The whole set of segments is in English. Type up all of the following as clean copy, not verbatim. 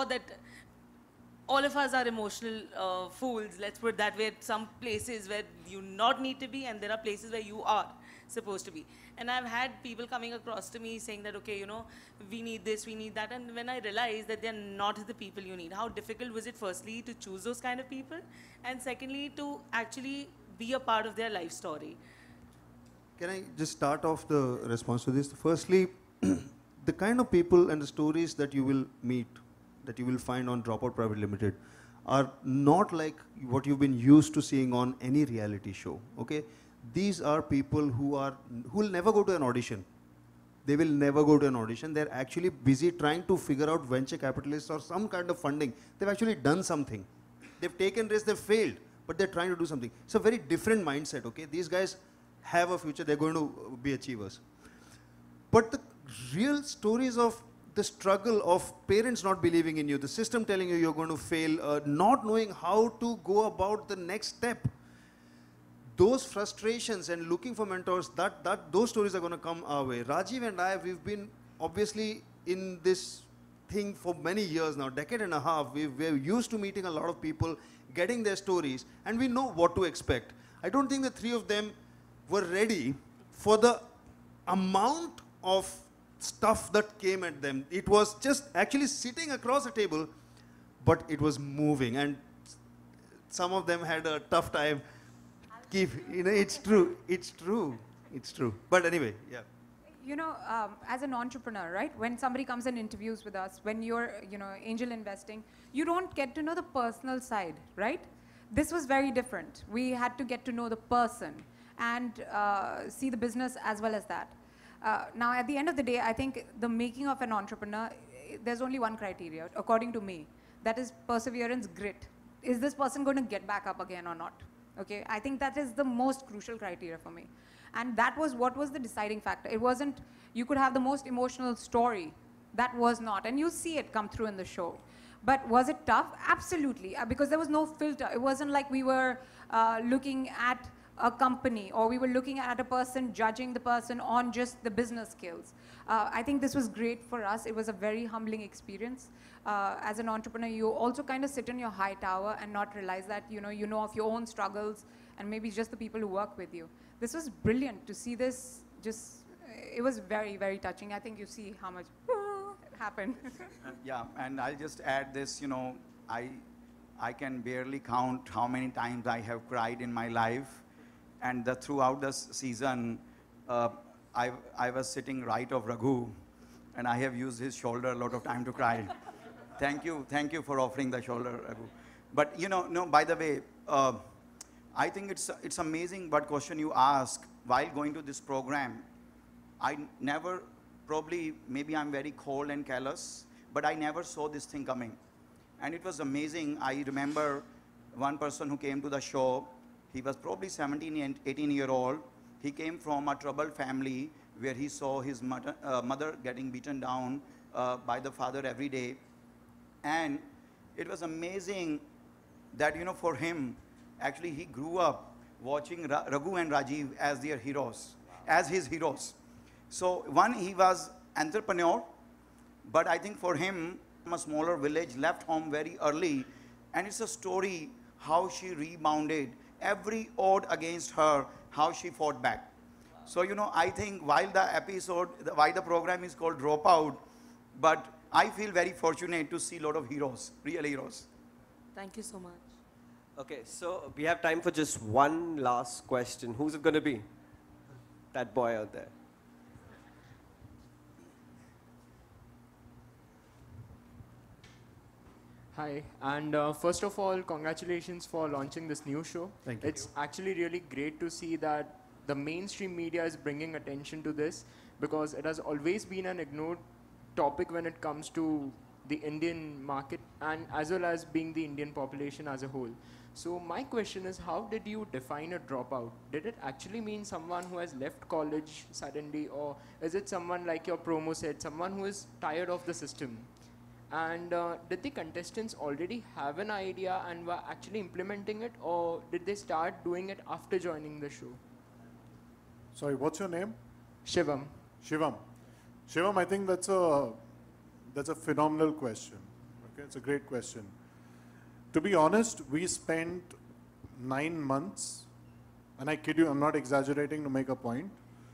saw that all of us are emotional fools, let's put it that way, at some places where you not need to be, and there are places where you are supposed to be. And I've had people coming across to me saying that, okay, you know, we need this, we need that. And when I realized that they're not the people you need, how difficult was it, firstly, to choose those kind of people? And secondly, to actually be a part of their life story. Can I just start off the response to this? Firstly, the kind of people and the stories that you will meet, that you will find on Dropout Private Limited, are not like what you've been used to seeing on any reality show. Okay, these are people who will never go to an audition. They will never go to an audition. They're actually busy trying to figure out venture capitalists or some kind of funding. They've actually done something. They've taken risks. They've failed, but they're trying to do something. It's a very different mindset. Okay, these guys have a future. They're going to be achievers. But the real stories of the struggle of parents not believing in you, the system telling you you're going to fail, not knowing how to go about the next step, those frustrations and looking for mentors, those stories are going to come our way. Rajiv and I, we've been obviously in this thing for many years now, decade and a half. We're used to meeting a lot of people, getting their stories, and we know what to expect. I don't think the three of them were ready for the amount of stuff that came at them. It was just actually sitting across a table, but it was moving, and some of them had a tough time. It's true. But anyway, yeah. You know, as an entrepreneur, right? When somebody comes and interviews with us, when you're, angel investing, you don't get to know the personal side, right? This was very different. We had to get to know the person and see the business as well as that. Now, at the end of the day, I think the making of an entrepreneur, there's only one criteria, according to me. That is perseverance, grit. Is this person going to get back up again or not? Okay, I think that is the most crucial criteria for me. And that was what was the deciding factor. It wasn't, you could have the most emotional story. That was not. And you see it come through in the show. But was it tough? Absolutely, because there was no filter. It wasn't like we were looking at a company, or we were looking at a person, judging the person on just the business skills. I think this was great for us. It was a very humbling experience. As an entrepreneur, you also kind of sit in your high tower and not realize that you know of your own struggles and maybe just the people who work with you. This was brilliant to see this. It was very, very touching. I think you see how much it happened. Yeah, and I'll just add this, I can barely count how many times I have cried in my life. And throughout the season, I was sitting right of Raghu, and I have used his shoulder a lot of time to cry. Thank you for offering the shoulder, Raghu. But no, by the way, I think it's amazing what question you ask while going to this program. I never, probably, maybe I'm very cold and callous, but I never saw this thing coming. And it was amazing. I remember one person who came to the show. He was probably 17 and 18-year-old. He came from a troubled family where he saw his mother getting beaten down by the father every day. And it was amazing that, for him, actually he grew up watching Raghu and Rajiv as their heroes, as his heroes. So one, he was entrepreneur, but I think for him, from a smaller village, left home very early. And it's a story how she rebounded. Every odd against her, how she fought back. So, I think while the program is called Dropout, but I feel very fortunate to see a lot of heroes, real heroes. Thank you so much. Okay, so we have time for just one last question. Who's it going to be? That boy out there. Hi, and first of all, congratulations for launching this new show. Thank you. It's actually really great to see that the mainstream media is bringing attention to this, because it has always been an ignored topic when it comes to the Indian market and as well as being the Indian population as a whole. So my question is, how did you define a dropout? Did it actually mean someone who has left college suddenly, or is it someone like your promo said, someone who is tired of the system? And did the contestants already have an idea and were actually implementing it, or did they start doing it after joining the show? Sorry, what's your name? Shivam. Shivam. Shivam, I think that's a phenomenal question. Okay, it's a great question. To be honest, we spent 9 months, and I kid you, I'm not exaggerating to make a point,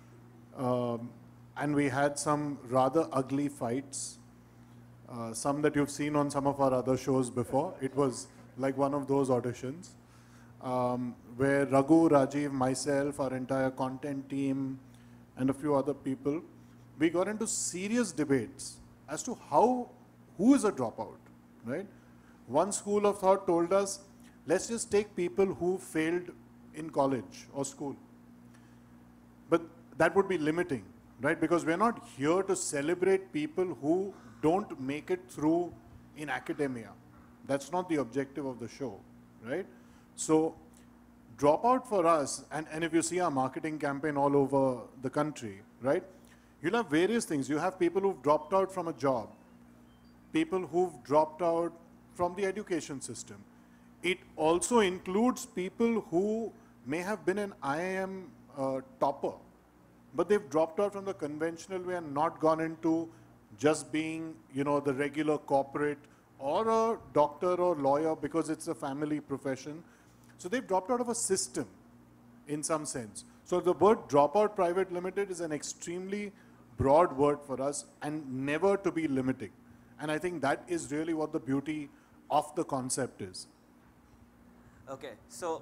and we had some rather ugly fights, some that you've seen on some of our other shows before. It was like one of those auditions, where Raghu, Rajiv, myself, our entire content team, and a few other people, we got into serious debates as to who is a dropout, right? One school of thought told us, let's just take people who failed in college or school. But that would be limiting, right? Because we're not here to celebrate people who don't make it through in academia. That's not the objective of the show, right? So dropout for us, and if you see our marketing campaign all over the country, right? You'll have various things. You have people who've dropped out from a job, people who've dropped out from the education system. It also includes people who may have been an IIM topper, but they've dropped out from the conventional way and not gone into just being, you know, the regular corporate or a doctor or lawyer because it's a family profession. So they've dropped out of a system in some sense. So the word dropout private limited is an extremely broad word for us and never to be limiting. And I think that is really what the beauty of the concept is. Okay, so,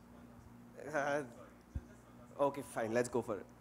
okay, fine, let's go for it.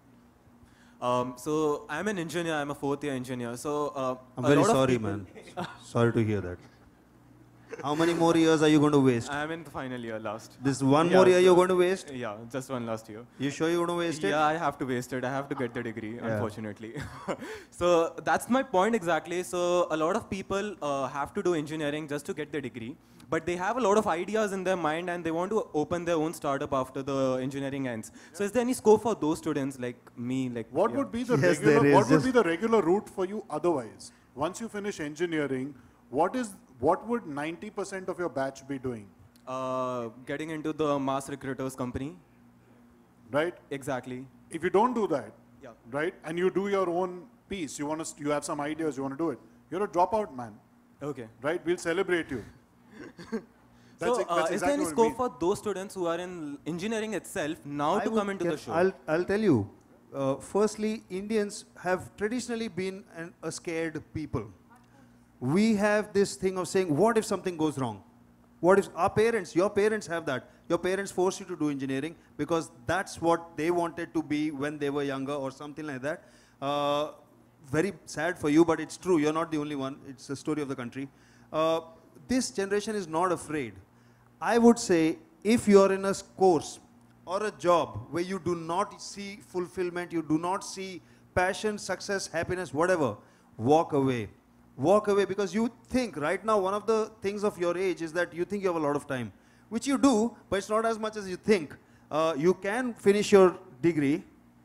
So I'm an engineer, I'm a fourth year engineer. So I'm very sorry, man. Sorry to hear that. How many more years are you going to waste? I'm in the final year last. This one more year you're going to waste? Yeah, just one last year. You sure you're going to waste it? Yeah, I have to waste it. I have to get the degree, unfortunately. So that's my point exactly. So a lot of people have to do engineering just to get the degree. But they have a lot of ideas in their mind and they want to open their own startup after the engineering ends. So is there any scope for those students like me? Like What would be the Yes, regular? there is. What would be the regular route for you otherwise? Once you finish engineering, what would 90% of your batch be doing? Getting into the mass recruiters company. Right? Exactly. If you don't do that, Yeah. right, and you do your own piece, you have some ideas, you want to do it, you're a dropout man, Okay. right? We'll celebrate you. So, that's is there any exactly what it scope means. for those students who are in engineering itself now I to would come into the get- show? I'll tell you. Firstly, Indians have traditionally been a scared people. We have this thing of saying, what if something goes wrong? What if our parents, your parents have that. Your parents forced you to do engineering because that's what they wanted to be when they were younger or something like that. Very sad for you, but it's true. You're not the only one. It's the story of the country. This generation is not afraid. I would say if you're in a course or a job where you do not see fulfillment, you do not see passion, success, happiness, whatever, walk away. Walk away because you think right now one of the things of your age is that you think you have a lot of time, which you do, but it's not as much as you think. You can finish your degree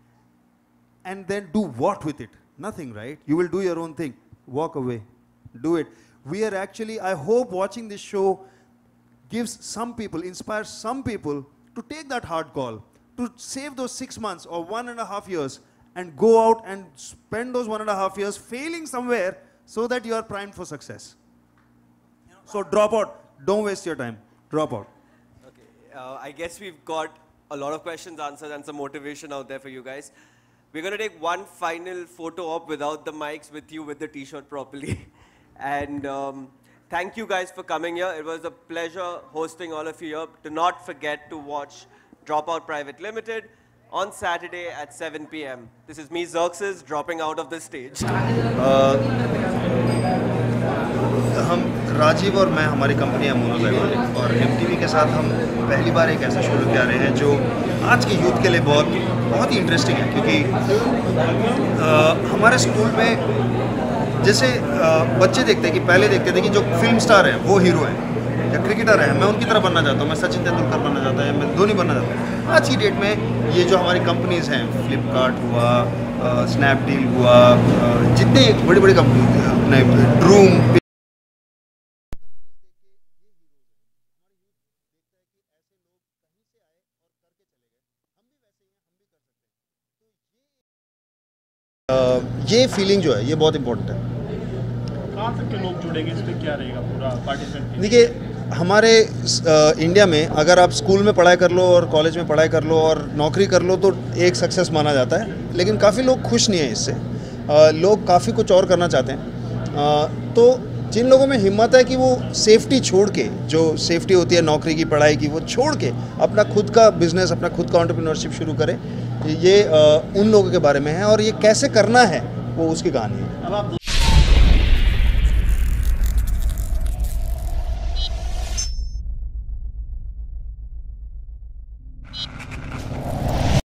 and then do what with it? Nothing, right? You will do your own thing. Walk away. Do it. We are actually, I hope watching this show gives some people, inspires some people to take that hard call, to save those 6 months or 1.5 years and go out and spend those 1.5 years failing somewhere so that you are primed for success. So drop out. Don't waste your time. Drop out. Okay, I guess we've got a lot of questions answered and some motivation out there for you guys. We're going to take one final photo op without the mics with you with the t-shirt properly. And thank you guys for coming here. It was a pleasure hosting all of you here. Do not forget to watch Dropout Private Limited on Saturday at 7 p.m. This is me, Xerxes, dropping out of the stage. हम राजीव और मैं हमारी company है monozygotic और MTV के साथ हम पहली बार एक ऐसा शो लेके आ रहे हैं जो आज के यूथ के लिए बहुत ही इंटरेस्टिंग है क्योंकि हमारे स्कूल में जैसे बच्चे देखते हैं कि पहले देखते थे कि जो फिल्म स्टार है वो हीरो है या क्रिकेटर है, मैं उनकी तरह बनना चाहता हूँ, मैं सचिन तेंदुलकर बनना चाहता हूँ, मैं धोनी बनना चाहता हूँ। आज की डेट में ये जो हमारी कंपनीज हैं, फ्लिपकार्ट हुआ, स्नैपडील हुआ, जितने बड़ी बड़ी कंपनी अपने ड्रूम ये फीलिंग जो है ये बहुत इंपॉर्टेंट है। कहाँ तक के लोग जुड़ेंगे, इस पर क्या रहेगा पूरा पार्टिसिपेंट? देखिए, हमारे इंडिया में अगर आप स्कूल में पढ़ाई कर लो और कॉलेज में पढ़ाई कर लो और नौकरी कर लो तो एक सक्सेस माना जाता है, लेकिन काफ़ी लोग खुश नहीं हैं इससे। लोग काफ़ी कुछ और करना चाहते हैं। तो जिन लोगों में हिम्मत है कि वो सेफ्टी छोड़ के, जो सेफ्टी होती है नौकरी की, पढ़ाई की, वो छोड़ के अपना खुद का बिजनेस, अपना खुद का एंटरप्रेन्योरशिप शुरू करें, ये उन लोगों के बारे में है। और ये कैसे करना है वो उसकी कहानी है। अब आप